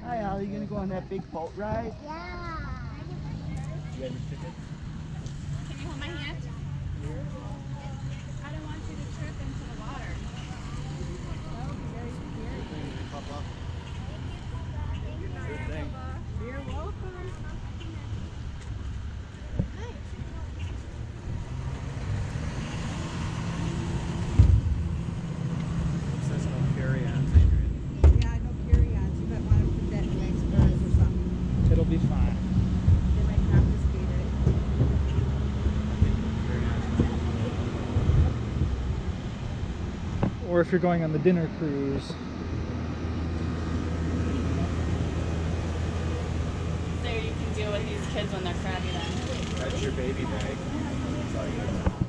Hi, Al. You gonna go on that big boat ride? Yeah. You have your ticket? Can you hold my hand? I don't want you to trip into the water. That would be very scary. Pop up. Sure thing. You're welcome. It says no carry-ons, Adrian. Yeah, no carry-ons. You might want to put that in next purse or something. It'll be fine. They might confiscate it. Or if you're going on the dinner cruise. So you can deal with these kids when they're crabby then. That's your baby bag. That's all you got.